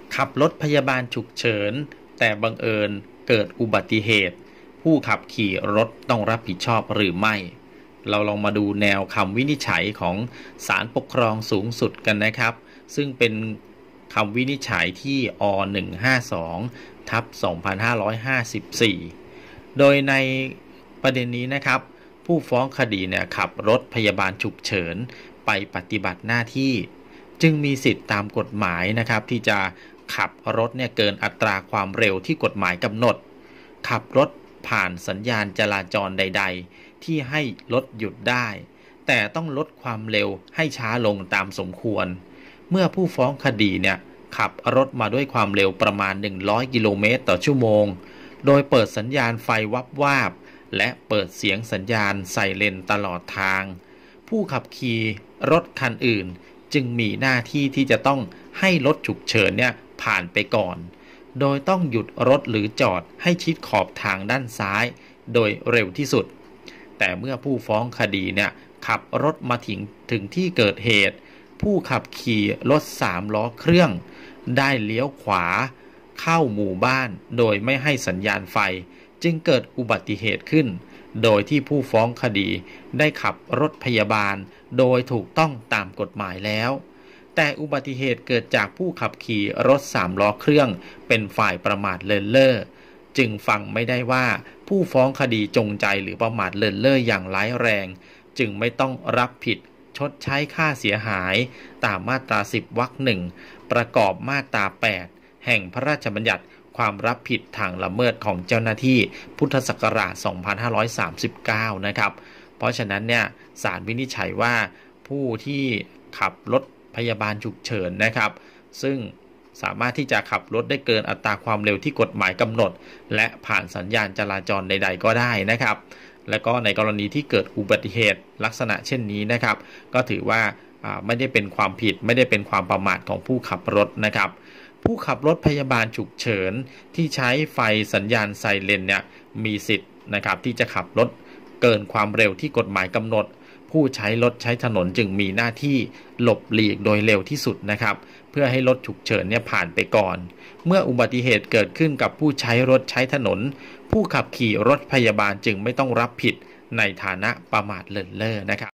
ขับรถพยาบาลฉุกเฉินแต่บังเอิญเกิดอุบัติเหตุผู้ขับขี่รถต้องรับผิดชอบหรือไม่เราลองมาดูแนวคำวินิจฉัยของศาลปกครองสูงสุดกันนะครับซึ่งเป็นคำวินิจฉัยที่อ152/2554โดยในประเด็นนี้นะครับผู้ฟ้องคดีเนี่ยขับรถพยาบาลฉุกเฉินไปปฏิบัติหน้าที่จึงมีสิทธิตามกฎหมายนะครับที่จะขับรถเนี่ยเกินอัตราความเร็วที่กฎหมายกำหนดขับรถผ่านสัญญาณจราจรใดๆที่ให้รถหยุดได้แต่ต้องลดความเร็วให้ช้าลงตามสมควรเมื่อผู้ฟ้องคดีเนี่ยขับรถมาด้วยความเร็วประมาณ100กิโลเมตรต่อชั่วโมงโดยเปิดสัญญาณไฟวับวาบและเปิดเสียงสัญญาณไซเรนตลอดทางผู้ขับขี่รถคันอื่นจึงมีหน้าที่ที่จะต้องให้รถฉุกเฉินเนี่ยผ่านไปก่อนโดยต้องหยุดรถหรือจอดให้ชิดขอบทางด้านซ้ายโดยเร็วที่สุดแต่เมื่อผู้ฟ้องคดีเนี่ยขับรถมาถึงที่เกิดเหตุผู้ขับขี่รถ3ล้อเครื่องได้เลี้ยวขวาเข้าหมู่บ้านโดยไม่ให้สัญญาณไฟจึงเกิดอุบัติเหตุขึ้นโดยที่ผู้ฟ้องคดีได้ขับรถพยาบาลโดยถูกต้องตามกฎหมายแล้วแต่อุบัติเหตุเกิดจากผู้ขับขี่รถ3ล้อเครื่องเป็นฝ่ายประมาทเลินเล่อจึงฟังไม่ได้ว่าผู้ฟ้องคดีจงใจหรือประมาทเลินเล่ออย่างร้ายแรงจึงไม่ต้องรับผิดชดใช้ค่าเสียหายตามมาตรา10วรรค1ประกอบมาตรา8แห่งพระราชบัญญัติความรับผิดทางละเมิดของเจ้าหน้าที่พุทธศักราช2539นะครับเพราะฉะนั้นเนี่ยศาลวินิจฉัยว่าผู้ที่ขับรถพยาบาลฉุกเฉินนะครับซึ่งสามารถที่จะขับรถได้เกินอัตราความเร็วที่กฎหมายกำหนดและผ่านสัญญาณจราจรใดๆก็ได้นะครับและก็ในกรณีที่เกิดอุบัติเหตุลักษณะเช่นนี้นะครับก็ถือว่าไม่ได้เป็นความผิดไม่ได้เป็นความประมาทของผู้ขับรถนะครับผู้ขับรถพยาบาลฉุกเฉินที่ใช้ไฟสัญญาณไซเรนเนี่ยมีสิทธิ์นะครับที่จะขับรถเกินความเร็วที่กฎหมายกำหนดผู้ใช้รถใช้ถนนจึงมีหน้าที่หลบหลีกโดยเร็วที่สุดนะครับเพื่อให้รถฉุกเฉินเนี่ยผ่านไปก่อนเมื่ออุบัติเหตุเกิดขึ้นกับผู้ใช้รถใช้ถนนผู้ขับขี่รถพยาบาลจึงไม่ต้องรับผิดในฐานะประมาทเลินเล่อนะครับ